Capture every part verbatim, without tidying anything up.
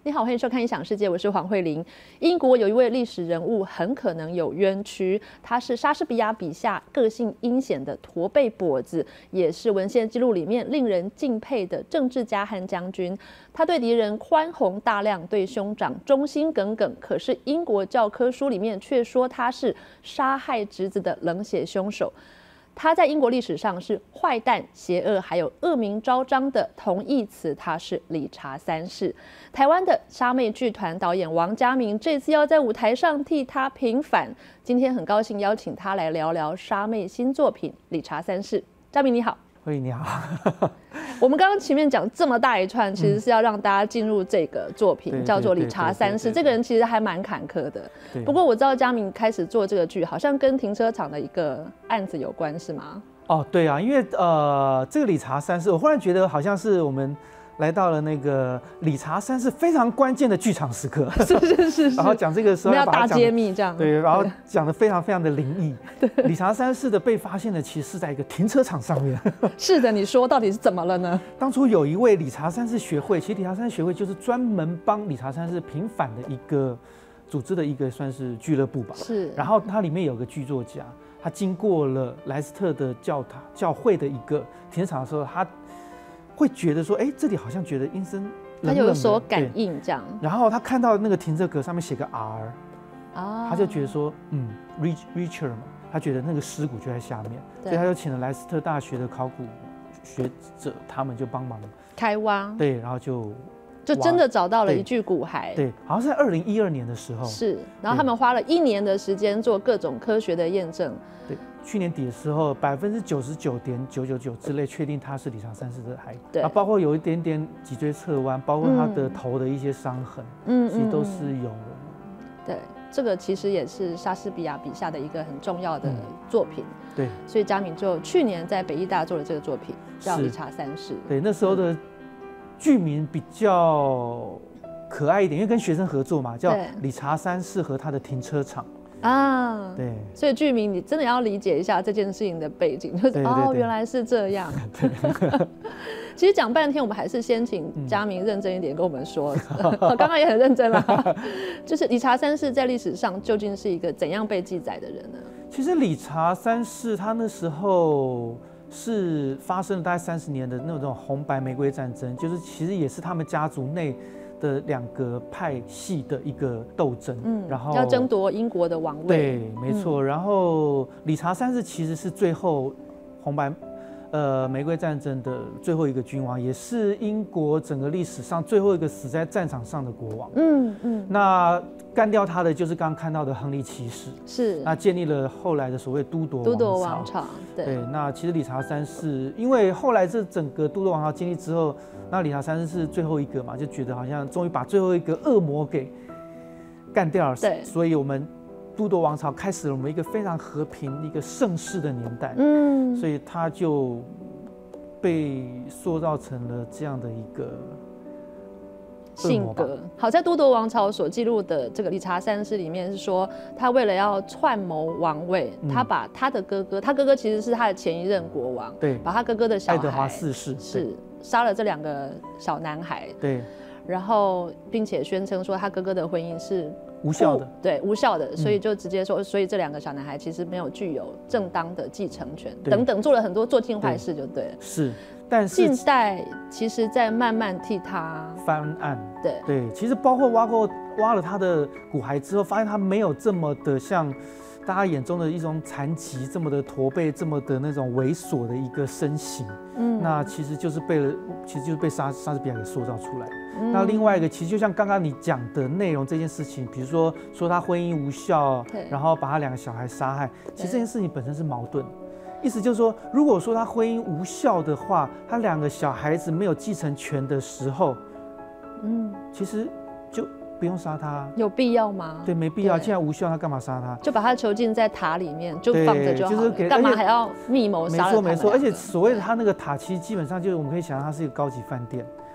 你好，欢迎收看《影响世界》，我是黄慧玲。英国有一位历史人物很可能有冤屈，他是莎士比亚笔下个性阴险的驼背跛子，也是文献记录里面令人敬佩的政治家和将军。他对敌人宽宏大量，对兄长忠心耿耿，可是英国教科书里面却说他是杀害侄子的冷血凶手。他在英国历史上是坏蛋、邪恶，还有恶名昭彰的同义词，他是理查三世。台湾的莎妹剧团导演王嘉明这次要在舞台上替他平反，今天很高兴邀请他来聊聊莎妹新作品《理查三世》。嘉明你好。 慧玲你好。 我们刚刚前面讲这么大一串，其实是要让大家进入这个作品，嗯、叫做《理查三世》。这个人其实还蛮坎坷的。不过我知道嘉明开始做这个剧，好像跟停车场的一个案子有关，是吗？ 哦，对啊，因为呃，这个理查三世，我忽然觉得好像是我们来到了那个理查三世非常关键的剧场时刻。 是是是。 然后讲这个时候要大揭秘这样。 对，然后讲的非常非常的灵异。对。理查三世的被发现的其实是在一个停车场上面。 是的，你说到底是怎么了呢？ 当初有一位理查三世学会，其实理查三世学会就是专门帮理查三世平反的一个组织的一个算是俱乐部吧。 是。然后它里面有个剧作家，他经过了莱斯特的教堂教会的一个停车场的时候，他会觉得说，哎，这里好像觉得阴森冷冷的， 他有所感应这样。 然后他看到那个停车格上面写个 R， 啊， 他就觉得说，嗯 ，Richard 嘛，他觉得那个尸骨就在下面，所以他就请了莱斯特大学的考古学者，他们就帮忙开挖， 对，然后就就真的找到了一具骨骸， 对，好像是在二零一二年的时候， 是，然后他们花了一年的时间做各种科学的验证， 对。去年底的时候，百分之九十九点九九九之类确定他是理查三世的孩子，对，啊，包括有一点点脊椎侧弯，包括他的头的一些伤痕，嗯，其实都是有。 对，这个其实也是莎士比亚笔下的一个很重要的作品，嗯、 对， 所以嘉明就去年在北艺大做了这个作品，叫《理查三世》。 对，那时候的剧名比较可爱一点，因为跟学生合作嘛，叫《理查三世和他的停车场》。啊，对， 所以剧名你真的要理解一下这件事情的背景，就是对对对哦，原来是这样。其实讲半天，我们还是先请嘉明认真一点跟我们说。我刚刚也很认真啦，就是理查三世在历史上究竟是一个怎样被记载的人呢？ 其实理查三世他那时候是发生了大概三十年的那种红白玫瑰战争，就是其实也是他们家族内的两个派系的一个斗争，嗯，然后要争夺英国的王位， 对，没错。嗯、然后理查三世其实是最后红白呃玫瑰战争的最后一个君王，也是英国整个历史上最后一个死在战场上的国王。嗯嗯。那干掉他的就是刚刚看到的亨利七世， 是。 那建立了后来的所谓都铎都铎王朝。 对, 对。那其实理查三世，因为后来这整个都铎王朝建立之后。那理查三世是最后一个嘛，就觉得好像终于把最后一个恶魔给干掉了，对，所以我们都铎王朝开始了我们一个非常和平、一个盛世的年代，嗯，所以他就被塑造成了这样的一个性格。好在都铎王朝所记录的这个理查三世里面是说，他为了要篡谋王位，嗯、他把他的哥哥，他哥哥其实是他的前一任国王，对，把他哥哥的小孩爱德华四世是。杀了这两个小男孩， 对， 然后并且宣称说他哥哥的婚姻是无效的， 对，无效的，所以就直接说，所以这两个小男孩其实没有具有正当的继承权，等等，做了很多做尽坏事，就对了。 是，但是近代其实在慢慢替他翻案， 对对，其实包括挖过挖了他的骨骸之后，发现他没有这么的像大家眼中的一种残疾，这么的驼背，这么的那种猥琐的一个身形。嗯，那其实就是被了，其实就是被莎莎士比亚给塑造出来的。嗯、那另外一个，其实就像刚刚你讲的内容这件事情，比如说说他婚姻无效，然后把他两个小孩杀害，其实这件事情本身是矛盾的。意思就是说，如果说他婚姻无效的话，他两个小孩子没有继承权的时候，嗯，其实就不用杀他， 有必要吗？ 对，没必要。既然无效，他干嘛杀他？ 就把他囚禁在塔里面，就放着就好了。就是给干嘛还要密谋杀了他们？ 没错没错，而且所谓的他那个塔，其实基本上就是我们可以想象，它是一个高级饭店。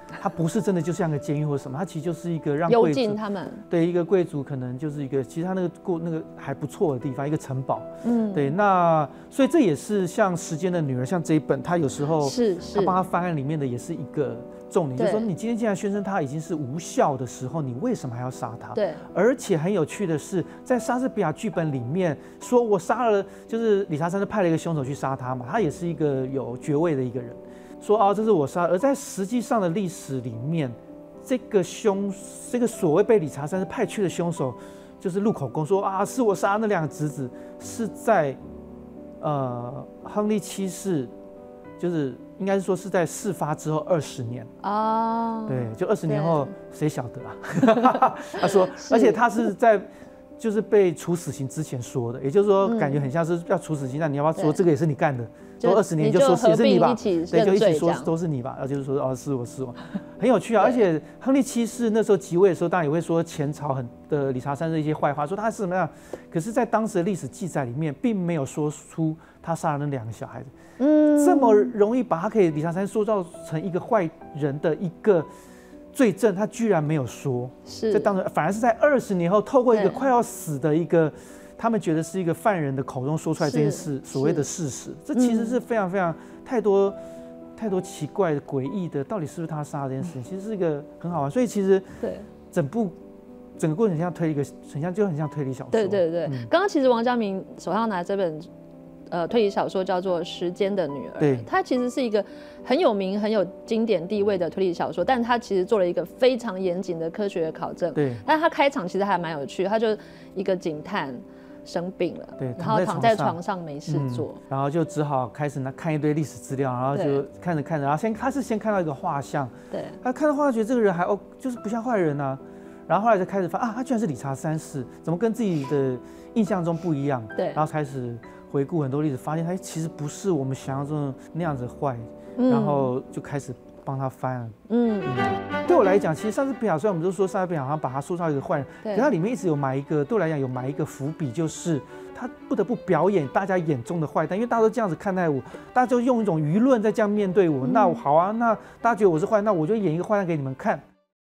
它不是真的就像个监狱或什么，它其实就是一个让幽贵族禁他们。 对一个贵族可能就是一个，其实他那个过那个还不错的地方，一个城堡。 嗯， 对，那所以这也是像《时间的女儿》，像这一本，它有时候是是， 他帮他翻案里面的也是一个重点，就是说你今天既然宣称他已经是无效的时候，你为什么还要杀他？ 对， 而且很有趣的是，在莎士比亚剧本里面说我杀了，就是理查三世派了一个凶手去杀他嘛，他也是一个有爵位的一个人。说啊，这是我杀，而在实际上的历史里面，这个凶，这个所谓被理查三世派去的凶手，就是录口供说啊，是我杀那两个侄子，是在呃亨利七世，就是应该是说是在事发之后二十年啊， 对，就二十年后谁晓得啊？他说，而且他是在。就是被处死刑之前说的，也就是说，感觉很像是要处死刑，那、嗯、你要不要说这个也是你干的？说二十年就说也是你吧，对，就一起说都是你吧，然后就是说哦是我是我，很有趣啊。而且亨利七世那时候即位的时候，当然也会说前朝很的理查三世一些坏话，说他是怎么样。可是，在当时的历史记载里面，并没有说出他杀了那两个小孩子。嗯，这么容易把他可以理查三世塑造成一个坏人的一个罪证，他居然没有说， 是， 这当然反而是在二十年后，透过一个快要死的一个，他们觉得是一个犯人的口中说出来这件事，所谓的事实，这其实是非常非常太多、嗯、太多奇怪的、诡异的，到底是不是他杀的这件事情，其实是一个很好玩。所以其实对整部整个过程很像推理一个，很像就很像推理小说。 对对对，嗯、刚刚其实王嘉明手上拿这本。呃，推理小说叫做《时间的女儿》，对，它其实是一个很有名、很有经典地位的推理小说，但它其实做了一个非常严谨的科学考证。对，但它开场其实还蛮有趣，它就一个警探生病了，对，然后躺在床上没事做、嗯， 然后就只好开始呢看一堆历史资料，然后就看着看着，然后先他是先看到一个画像，对，他看到画像觉得这个人还哦，就是不像坏人啊。然后后来就开始发现啊，他居然是理查三世，怎么跟自己的印象中不一样？对，然后开始回顾很多历史，发现他其实不是我们想象中的那样子坏，嗯、然后就开始帮他翻了。嗯，嗯对我来讲，其实莎士比亚虽然我们都说莎士比亚好像把他塑造一个坏人，可他里面一直有埋一个，对我来讲有埋一个伏笔，就是他不得不表演大家眼中的坏蛋，因为大家都这样子看待我，大家就用一种舆论在这样面对我。嗯、那好啊，那大家觉得我是坏，那我就演一个坏蛋给你们看。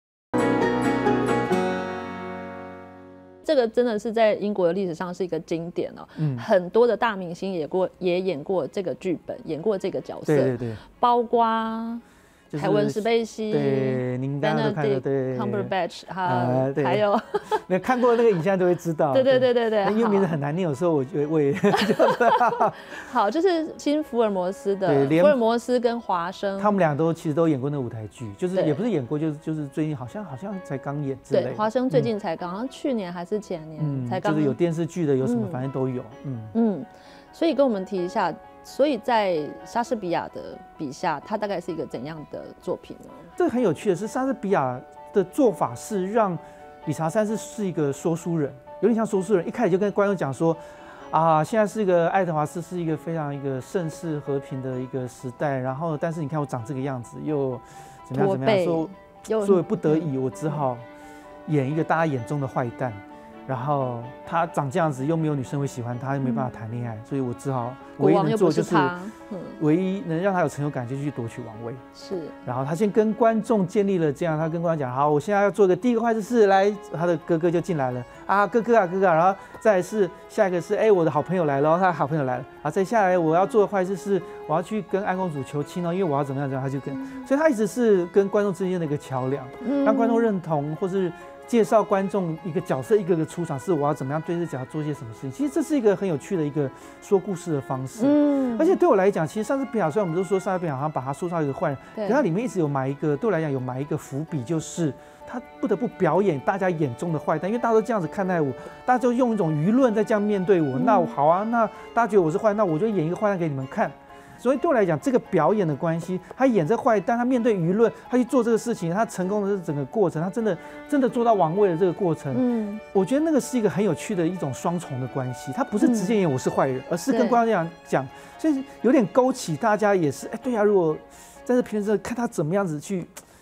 这个真的是在英国的历史上是一个经典哦，嗯、很多的大明星也过也演过这个剧本，演过这个角色，对对对，包括凯文·史贝西， 对，您刚刚都看过，对 ，Cumberbatch， 哈，还有， 那看过那个影像都会知道， 对对对对对， 因为名字很难念，有时候我觉得我也， 好，就是新福尔摩斯的福尔摩斯跟华生， 他们俩都其实都演过那个舞台剧，就是也不是演过，就是就是最近好像好像才刚演之类的， 对，华生最近才刚，好像去年还是前年才刚， 就是有电视剧的，有什么反正都有，嗯嗯，所以跟我们提一下。所以在莎士比亚的笔下，它大概是一个怎样的作品呢？ 这个很有趣的是，莎士比亚的做法是让理查三世是一个说书人，有点像说书人，一开始就跟观众讲说，啊，现在是一个爱德华斯是一个非常一个盛世和平的一个时代，然后但是你看我长这个样子，又怎么样怎么样，说所以不得已我只好演一个大家眼中的坏蛋。然后他长这样子，又没有女生会喜欢他，又没办法谈恋爱，嗯、所以我只好唯一能做就是，嗯、唯一能让他有成就感，就去夺取王位。是。然后他先跟观众建立了这样，他跟观众讲：好，我现在要做个第一个坏事是来，他的哥哥就进来了啊，哥哥啊哥哥啊，然后再来是下一个是哎、欸、我的好朋友来了，然后他的好朋友来了，然后再下来我要做的坏事是我要去跟安公主求亲哦，因为我要怎么样怎么样，他就跟，嗯、所以他一直是跟观众之间的一个桥梁，嗯、让观众认同或是。介绍观众一个角色一个个出场，是我要怎么样对这角色做一些什么事情。其实这是一个很有趣的一个说故事的方式。嗯，而且对我来讲，其实莎士比亚虽然我们都说莎士比亚好像把他塑造一个坏人，可它里面一直有埋一个，对我来讲有埋一个伏笔，就是他不得不表演大家眼中的坏蛋，因为大家都这样子看待我，大家就用一种舆论在这样面对我。嗯、那好啊，那大家觉得我是坏，那我就演一个坏蛋给你们看。所以对我来讲，这个表演的关系，他演这坏蛋，他面对舆论，他去做这个事情，他成功的是整个过程，他真的真的做到王位的这个过程，嗯，我觉得那个是一个很有趣的一种双重的关系。他不是直接演我是坏人，嗯、而是跟观众讲讲，所以有点勾起大家也是，哎，对呀、啊，如果在这片子看他怎么样子去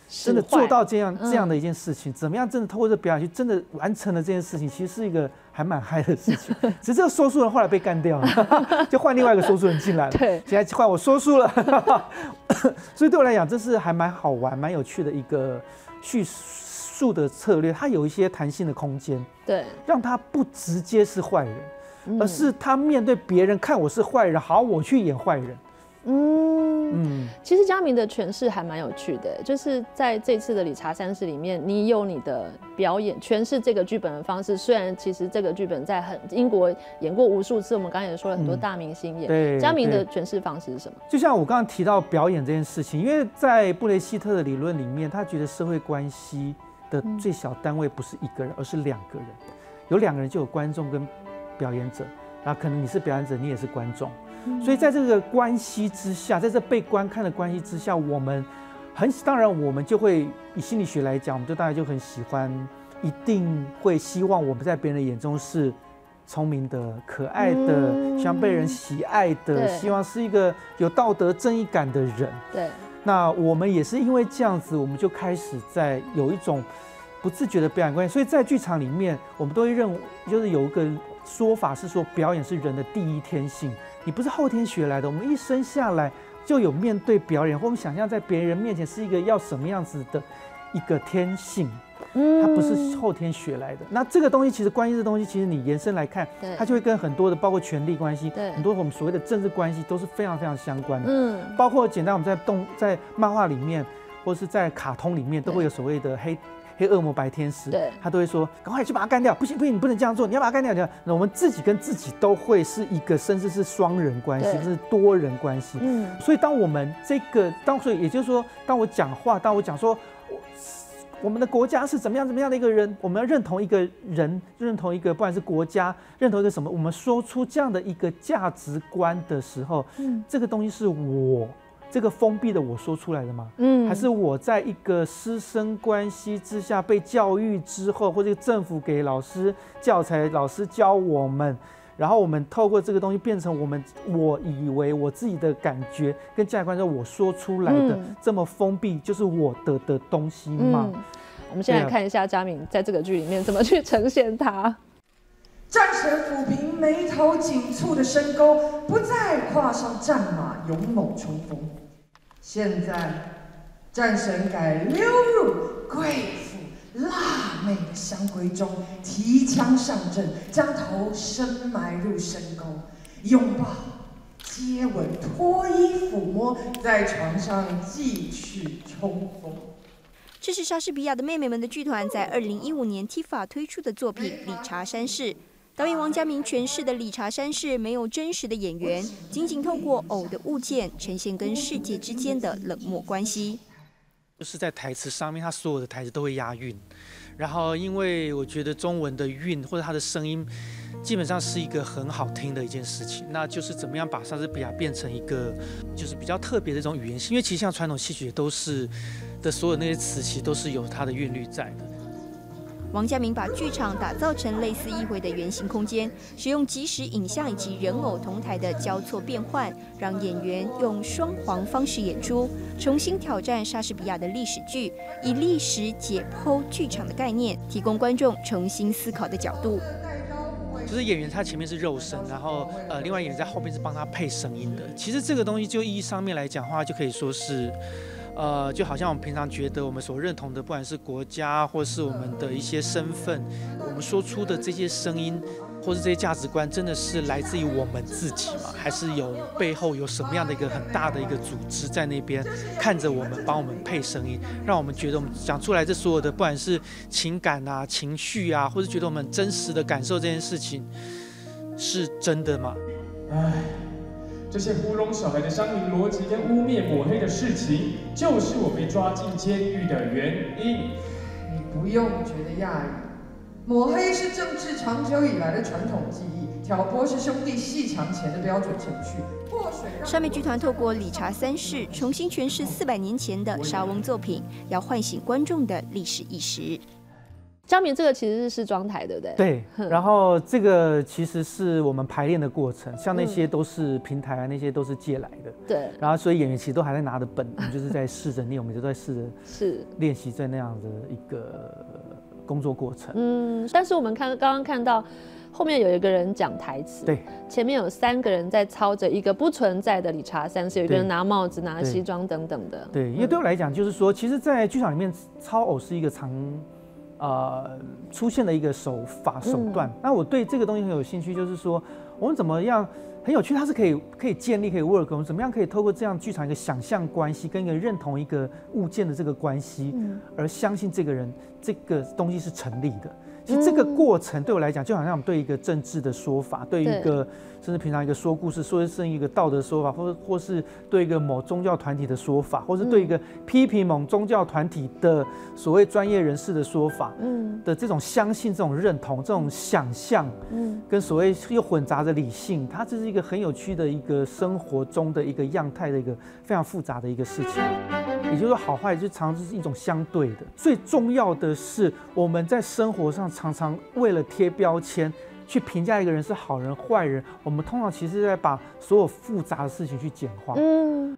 真的做到这样这样的一件事情，怎么样真的透过这表演去真的完成了这件事情，其实是一个还蛮嗨的事情。只是这个说书人后来被干掉了，就换另外一个说书人进来了， 对， 现在换我说书了。所以对我来讲，这是还蛮好玩、蛮有趣的一个叙述的策略，它有一些弹性的空间， 对， 让他不直接是坏人。而是他面对别人看我是坏人，好，我去演坏人。 嗯嗯，其实嘉明的诠释还蛮有趣的，就是在这次的理查三世里面，你有你的表演诠释这个剧本的方式。虽然其实这个剧本在很英国演过无数次，我们刚才也说了很多大明星演。对，嘉明的诠释方式是什么？ 就像我刚刚提到表演这件事情，因为在布雷希特的理论里面，他觉得社会关系的最小单位不是一个人，而是两个人。有两个人就有观众跟表演者，然后可能你是表演者，你也是观众，所以在这个关系之下，在这被观看的关系之下，我们很当然我们就会以心理学来讲，我们就大概就很喜欢，一定会希望我们在别人的眼中是聪明的、可爱的，嗯、希望被人喜爱的，希望是一个有道德正义感的人。对，那我们也是因为这样子，我们就开始在有一种不自觉的表演关系，所以在剧场里面，我们都会认为，就是有一个说法是说，表演是人的第一天性，你不是后天学来的。我们一生下来就有面对表演，或我们想象在别人面前是一个要什么样子的一个天性，它不是后天学来的。那这个东西其实关系这东西，其实你延伸来看，它就会跟很多的包括权力关系，很多我们所谓的政治关系都是非常非常相关的。嗯，包括简单我们在动在漫画里面，或是在卡通里面，都会有所谓的黑。黑恶魔白天使，他都会说赶快去把他干掉，不行不行，你不能这样做，你要把他干掉。那我们自己跟自己都会是一个，甚至是双人关系，是多人关系。嗯，所以当我们这个，当所以也就是说，当我讲话，当我讲说，我们的国家是怎么样怎么样的一个人，我们要认同一个人，认同一个不管是国家，认同一个什么，我们说出这样的一个价值观的时候，嗯，这个东西是我。这个封闭的我说出来的吗？嗯，还是我在一个师生关系之下被教育之后，或者政府给老师教材，老师教我们，然后我们透过这个东西变成我们我以为我自己的感觉跟价值观，我说出来的、嗯、这么封闭，就是我的的东西吗？ 嗯、我们先来看一下嘉明在这个剧里面怎么去呈现它。 战神抚平眉头紧蹙的深沟，不再跨上战马勇猛冲锋。现在，战神改溜入贵妇辣妹的香闺中，提枪上阵，将头深埋入深沟，拥抱、接吻、脱衣抚摸，在床上继续冲锋。 这是莎士比亚的妹妹们的剧团在二零一五年 T I F A 推出的作品《理查三世》。导演王嘉明诠释的理查三世没有真实的演员，仅仅透过偶的物件呈现跟世界之间的冷漠关系。 就是在台词上面，他所有的台词都会押韵，然后因为我觉得中文的韵或者他的声音，基本上是一个很好听的一件事情。那就是怎么样把莎士比亚变成一个就是比较特别的一种语言性，因为其实像传统戏曲都是的所有那些词，其实都是有它的韵律在的。 王嘉明把剧场打造成类似议会的圆形空间，使用即时影像以及人偶同台的交错变换，让演员用双簧方式演出，重新挑战莎士比亚的历史剧，以历史解剖剧场的概念，提供观众重新思考的角度。 就是演员他前面是肉身，然后呃，另外演员在后面是帮他配声音的。其实这个东西就意义上面来讲的话，就可以说是。呃，就好像我们平常觉得我们所认同的，不管是国家或是我们的一些身份，我们说出的这些声音，或是这些价值观，真的是来自于我们自己吗？还是有背后有什么样的一个很大的一个组织在那边看着我们，帮我们配声音，让我们觉得我们讲出来这所有的，不管是情感啊、情绪啊，或是觉得我们真实的感受这件事情，是真的吗？ 唉。这些糊弄小孩的乡民逻辑跟污蔑抹黑的事情，就是我被抓进监狱的原因。 你不用觉得讶异，抹黑是政治长久以来的传统技艺，挑拨是兄弟阋墙前的标准程序。 莎美剧团透过理查三世重新诠释四百年前的莎翁作品，要唤醒观众的历史意识。 嘉明这个其实是试妆台，对不对？ 对，然后这个其实是我们排练的过程，像那些都是平台啊，那些都是借来的。 对， 然后所以演员其实都还在拿着本，我们就是在试着练，我们就在试着是练习在那样的一个工作过程。 嗯，但是我们看刚刚看到后面有一个人讲台词， 对， 前面有三个人在操着一个不存在的理查三世，有一个人拿帽子、拿西装等等的。 对，因为对我来讲，就是说，其实，在剧场里面，操偶是一个常呃出现的一个手法手段。嗯、那我对这个东西很有兴趣，就是说，我们怎么样很有趣，它是可以可以建立可以 work， 我们怎么样可以透过这样剧场一个想象关系跟一个认同一个物件的这个关系，嗯、而相信这个人这个东西是成立的。其实这个过程对我来讲，就好像我们对一个政治的说法，对一个甚至平常一个说故事，说是一个道德说法，或或是对一个某宗教团体的说法，或是对一个批评某宗教团体的所谓专业人士的说法，嗯，的这种相信、这种认同、这种想象，嗯，跟所谓又混杂着理性，它这是一个很有趣的一个生活中的一个样态的一个非常复杂的一个事情。也就是说，好坏就常常是一种相对的。最重要的是，我们在生活上常常为了贴标签，去评价一个人是好人坏人，我们通常其实在把所有复杂的事情去简化。嗯。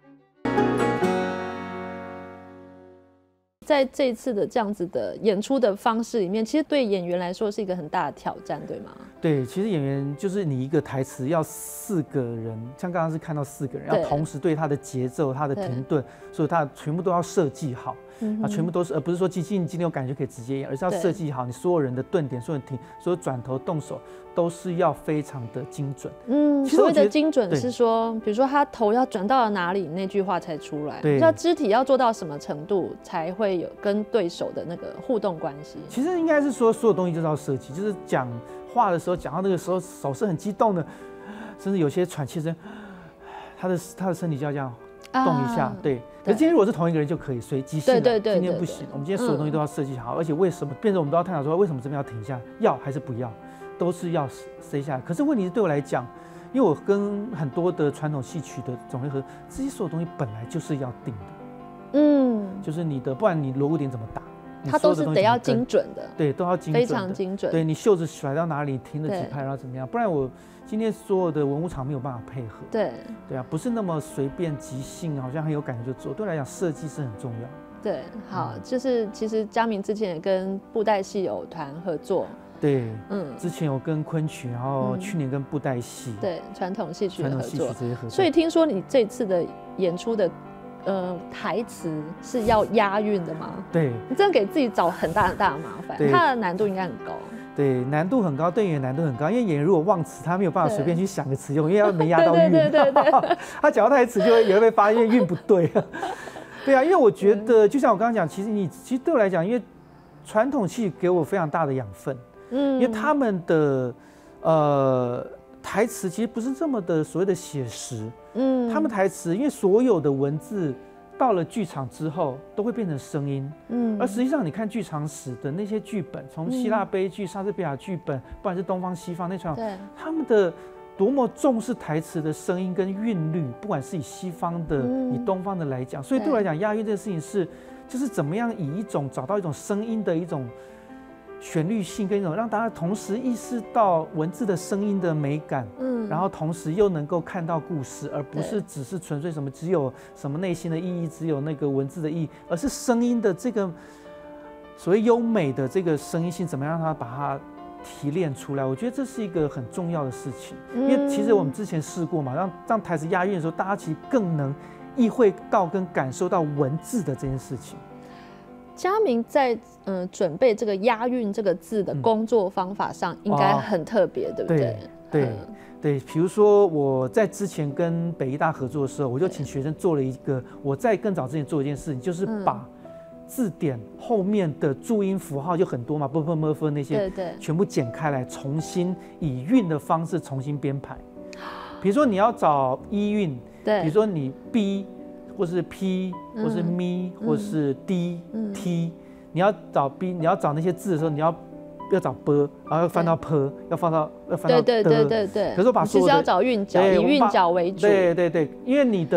在这一次的这样子的演出的方式里面，其实对演员来说是一个很大的挑战，对吗？ 对，其实演员就是你一个台词要四个人，像刚刚是看到四个人，要同时对他的节奏、他的停顿，所以他全部都要设计好。嗯、啊，全部都是，而不是说机器你今天有感觉就可以直接演，而是要设计好你所有人的顿点、所有停、所有转头、动手都是要非常的精准。 嗯，所谓的精准是说，比如说他头要转到了哪里，那句话才出来；对，要肢体要做到什么程度，才会有跟对手的那个互动关系。 其实应该是说，所有东西就是要设计，就是讲话的时候，讲到那个时候手是很激动的，甚至有些喘气声，他的他的身体就要这样动一下，啊、对。可是今天如果是同一个人就可以随机性了，对对对，今天不行。我们今天所有东西都要设计好，嗯、而且为什么变成我们都要探讨说为什么这边要停下，要还是不要，都是要塞下来。可是问题是对我来讲，因为我跟很多的传统戏曲的总会合，这些所有东西本来就是要定的，嗯，就是你的，不然你锣鼓点怎么打？ 它都是得要精准的， 对，都要精准， 非常精准。 对你袖子甩到哪里，停了几拍，然后怎么样？不然我今天所有的文物场没有办法配合。 对， 对啊，不是那么随便即兴，好像很有感觉就做。对我来讲，设计是很重要。 对，好，嗯、就是其实嘉明之前也跟布袋戏偶团合作。 对，嗯，之前有跟昆曲，然后去年跟布袋戏， 嗯、对，传统戏曲传统戏曲这些合作。 所以听说你这次的演出的。呃，台词是要押韵的吗？ 对， 你真的给自己找很大很大的麻烦，它的难度应该很高。 对，难度很高，对演员难度很高，因为演员如果忘词，他没有办法随便去想个词用，因为要没押到韵。对对对对他讲到台词就会也会被发现韵不对。对啊，因为我觉得，就像我刚刚讲，其实你其实对我来讲，因为传统戏给我非常大的养分，嗯，因为他们的呃。台词其实不是这么的所谓的写实，嗯，他们台词因为所有的文字到了剧场之后都会变成声音，嗯，而实际上你看剧场史的那些剧本，从希腊悲剧、莎士比亚剧本，不管是东方西方那场，对，他们的多么重视台词的声音跟韵律，不管是以西方的、嗯、以东方的来讲，所以对我来讲，押韵这个事情是，就是怎么样以一种找到一种声音的一种。旋律性跟一种让大家同时意识到文字的声音的美感，嗯，然后同时又能够看到故事，而不是只是纯粹什么只有什么内心的意义，只有那个文字的意义，而是声音的这个所谓优美的这个声音性，怎么样让它把它提炼出来？我觉得这是一个很重要的事情，因为其实我们之前试过嘛，让让台词押韵的时候，大家其实更能意会到跟感受到文字的这件事情。 嘉明在嗯、呃、准备这个押韵这个字的工作方法上应该很特别，嗯、对不对？ 对对、嗯、对，比如说我在之前跟北医大合作的时候，我就请学生做了一个，我在更早之前做一件事情，就是把字典后面的注音符号就很多嘛，啵啵啵啵那些，对对，全部剪开来，重新以韵的方式重新编排。比如说你要找一韵，对，比如说你 B。或是 P， 或是咪，嗯、或是 D，嗯、T， 你要找 B， 你要找那些字的时候，你要要找 B， 然后要翻到 P， 要放到要翻到 D。 对对对对对。 可是我把所有的其实要找韵脚，以韵脚为主。 对对对，因为你的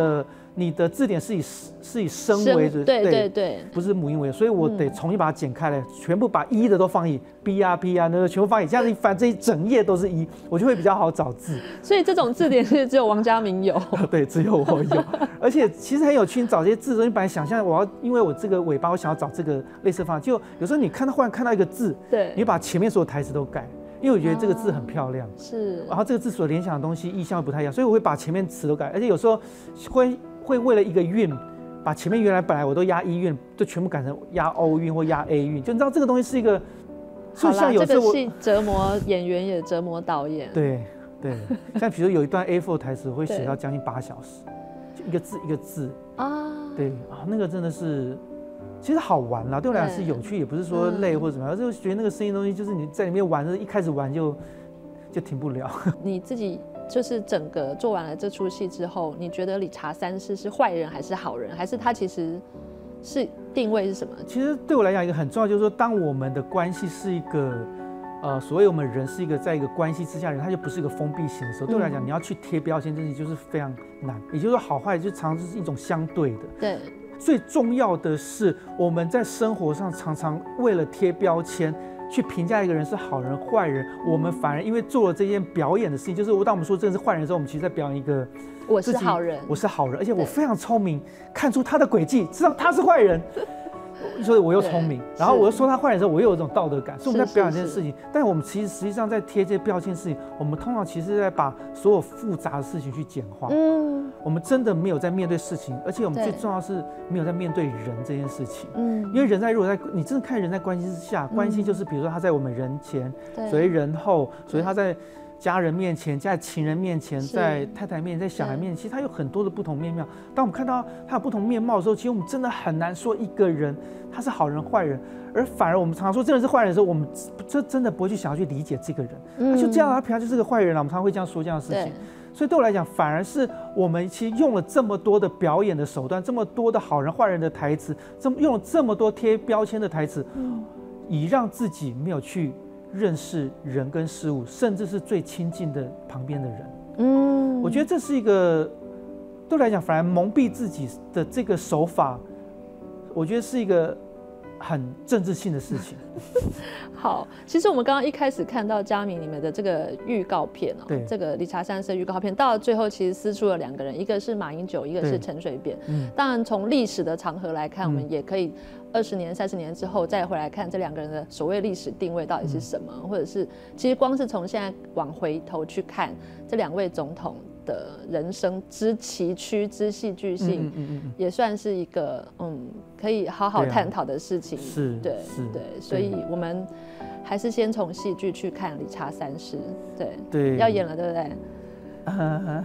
你的字典是以是以声为主， 对对对， 不是母音为主，所以我得重新把它剪开来，全部把一的都放一 ，b 啊 p 啊，那个全部放一，这样子反正一整页都是一，我就会比较好找字。 所以这种字典是只有王嘉明有， 对，只有我有。而且其实很有趣，你找这些字的时候，你本来想象我要，因为我这个尾巴，我想要找这个类似的方法，就有时候你看到忽然看到一个字， 对， 你把前面所有台词都改。因为我觉得这个字很漂亮， 是， 然后这个字所联想的东西意象不太一样，所以我会把前面词都改，而且有时候会会为了一个韵，把前面原来本来我都押一韵，就全部改成押 O 韵或押 A 韵，就你知道这个东西是一个， 好啦，这个戏折磨演员也折磨导演， 对对，像比如有一段 A 四 台词，我会写到将近八小时，就一个字一个字啊，对啊，那个真的是。其实好玩啦，对我来讲是有趣，也不是说累或者怎么样，就是觉得那个声音东西，就是你在里面玩，一开始玩就就停不了。你自己就是整个做完了这出戏之后，你觉得理查三世是坏人还是好人，还是他其实是定位是什么？ 其实对我来讲，一个很重要就是说，当我们的关系是一个呃，所谓我们人是一个在一个关系之下的人，他就不是一个封闭型的时候，对我来讲，你要去贴标签，这事就是非常难。也就是说，好坏就常常是一种相对的。 对。 最重要的是，我们在生活上常常为了贴标签，去评价一个人是好人坏人，我们反而因为做了这件表演的事情，就是当我们说这个是坏人的时候，我们其实在表演一个我是好人， 我是好人，而且我非常聪明，看出他的诡计，知道他是坏人。所以我又聪明，然后我又说他坏人的时候，我又有这种道德感，所以我们在表演这件事情。但我们其实实际上在贴这些标签事情，我们通常其实在把所有复杂的事情去简化。嗯，我们真的没有在面对事情，而且我们最重要的是没有在面对人这件事情。嗯，因为人在如果在你真的看人在关系之下，关系就是比如说他在我们人前，所谓人后，所以他在家人面前，在情人面前，在太太面前，在小孩面前，其实他有很多的不同面貌。当我们看到他有不同面貌的时候，其实我们真的很难说一个人他是好人坏人，而反而我们常常说这人是坏人的时候，我们这真的不会去想要去理解这个人，嗯、他就这样，他平常就是个坏人了。我们常常会这样说这样的事情。所以对我来讲，反而是我们其实用了这么多的表演的手段，这么多的好人坏人的台词，这么用了这么多贴标签的台词，嗯、以让自己没有去认识人跟事物，甚至是最亲近的旁边的人。嗯，我觉得这是一个对我来讲，反而蒙蔽自己的这个手法，我觉得是一个很政治性的事情。 好，其实我们刚刚一开始看到嘉明你们的这个预告片哦，这个理查三世的预告片，到了最后其实撕出了两个人，一个是马英九，一个是陈水扁。嗯，当然从历史的长河来看，我们也可以二十年、三十年之后再回来看这两个人的所谓历史定位到底是什么，嗯、或者是其实光是从现在往回头去看这两位总统的人生之崎岖之戏剧性，嗯嗯嗯、也算是一个嗯可以好好探讨的事情。 是， 对，是，对，所以我们还是先从戏剧去看理查三世。对， 对， 要演了，对不对？ 嗯、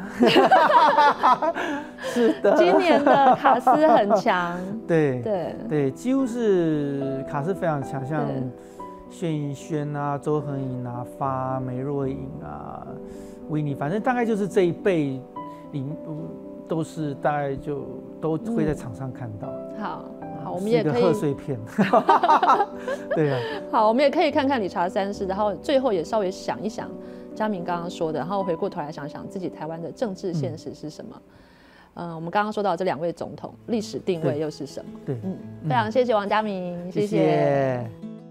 是的， 今年的卡斯很强。 对对对，几乎是卡斯非常强，像谢盈萱啊、周恒颖啊、发梅若影啊。维尼，反正大概就是这一辈里都是大概就都会在场上看到。 嗯、好，好，我们也可以是一个贺岁片。对啊。 好，我们也可以看看理查三世，然后最后也稍微想一想嘉明刚刚说的，然后回过头来想想自己台湾的政治现实是什么。嗯、呃，我们刚刚说到这两位总统历史定位又是什么？ 对， 嗯，非常谢谢王嘉明，谢谢。 谢谢。